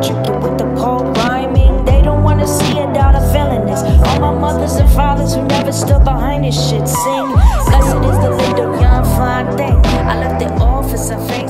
intricate with the pole rhyming. They don't wanna see a daughter feeling this. All my mothers and fathers who never stood behind this shit sing. Blessed is the little young flying thing. I left the office, I faked